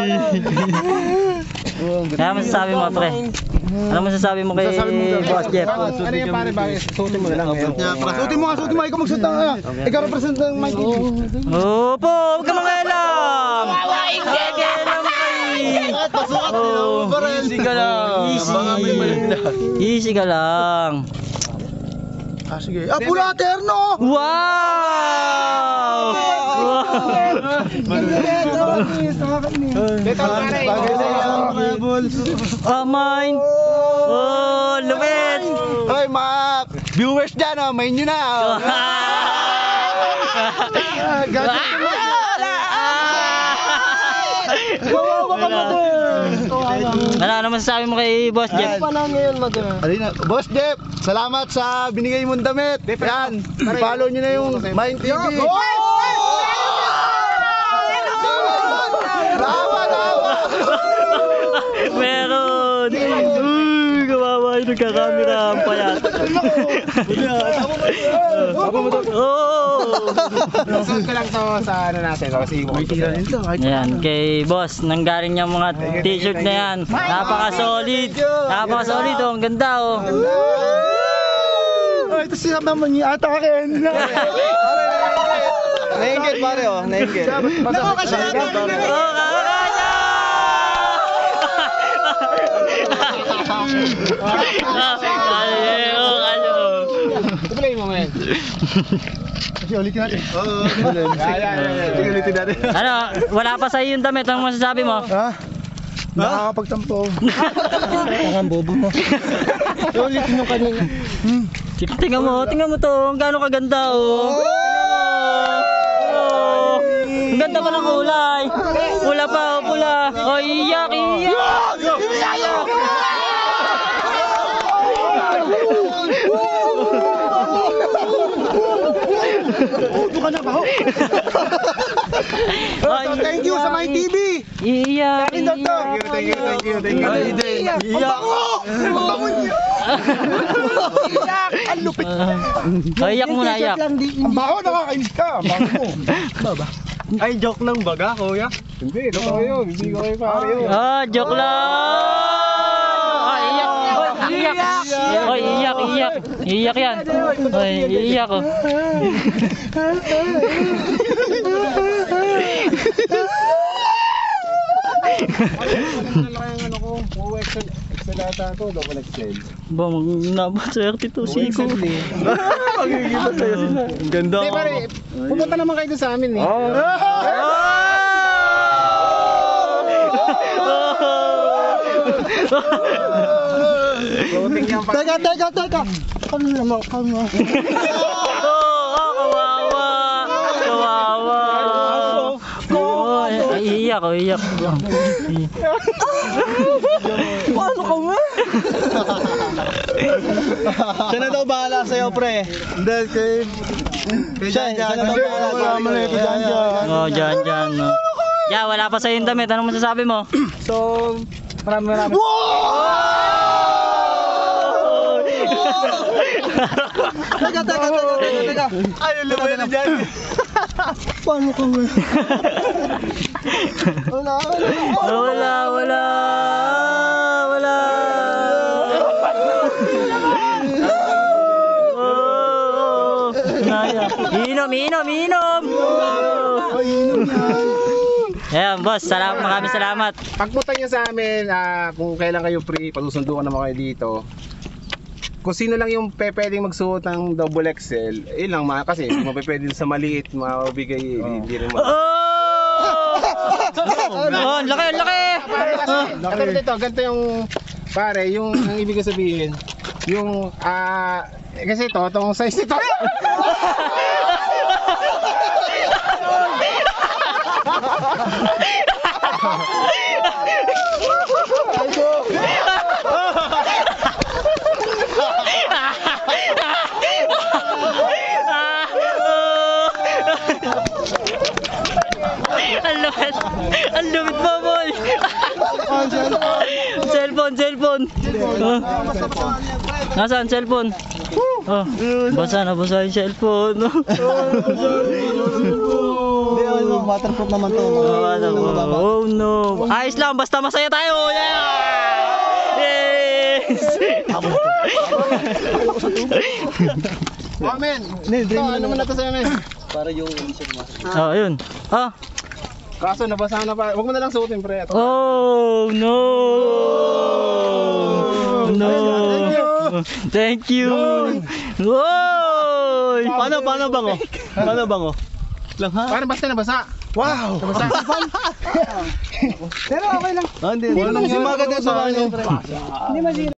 Kaya masasabi mo, pre? Ano masasabi mo kay Boss Jeff? Ano yan pare, bakit? Suotin mo na lang ngayon. Suotin mo nga, ikaw magsuot ng ikaw represent ng my TV. Opo, huwag ka mangialam! Kailangan Easy ka lang. Easy ka lang. Sige. Pula terno! Wow! Mine! Oh, lupit! Hoy, mga viewers dyan, main nyo na. Ano masasabi mo kay Boss Jeff? Boss Jeff, salamat sa binigay mong damit. Yan, follow nyo na yung Mind TV. Meron! Kawawa yung nagkakamera ang payat. Suot ko lang to sa ano natin. Kasi Yan, kay Boss, nanggaling yung mga t-shirt na yan. Napaka-solid! Napaka-solid, oh. Ang ganda, oh. ito siya naman niya ata akin. Nainggit pare, oh. Nainggit. Nako kasi natin. Play mo man. Kasi ulitin natin. Oo. Ulitin natin. Ano, wala pa sa'yo yung damit. Anong masasabi mo? Ha? Nakakapagtampo. Ang bobo mo. Ulitin yung kanina. Tingnan mo to. Ang gaano kaganda, oh. Ang ganda pa ng kulay. Pula pa, oh, pula. Oh, iyak. Ka na ba ho? Thank you sa My TV. Iyak. Thank you. Iyak. Bango niya. Iyak. Ang lupit. Iyak muna, iyak. Ang baho, nakakainis ka. Ang baho mo. Baba. Ay, joke lang baga, kuya. Hindi, totoo yun. Hindi ko kayo pare yun. Joke lang. Iyak. Iyak yan. Iyak, oh. Swerte to, Siko. Magiging sa'yo sila. Ganda. Hindi pare, pupunta naman kayo sa amin eh. Teka. Ano naman, kawawa. Iyak. Paano ka mo? Siya na daw bahala sa'yo, pre. Hindi, kay Jan. Siya na daw bahala sa'yo. Jan. Yeah, wala pa sa'yo yung damit. Anong masasabi mo? So, marami. Teka. Ay, lumay na dyan. Paano ka mo? Wala. Inom. Ayan, boss, maraming salamat. Pagpunta nyo sa amin, kung kailan kayo free, pagsusundukan naman kayo dito. Kung sino lang yung pwedeng magsuot ng double XL, lang kasi mapipwede sa maliit, mabigay, hindi rin Laki! Ganito yung, pare, yung ang ibig sabihin, yung, kasi itong size nito. Ang lupit mo, boy. Cellphone. Nasaan cellphone? Basa yung cellphone. waterproof naman to. Oh no. Ayos lang, basta masaya tayo. Yeah! Yes! Men, ito, ano mo na to sa'yo, men? Oh, ayun. Ah. Kaso nabasa na pa. Huwag mo na lang suotin, pre. Oh no. No. Thank you. Oy! Paano bango? Paano bango? Lang ha? Parang basta nabasa. Wow! Nabasa. Pero okay lang. Hindi. Walang maganda sa ano. Hindi masira.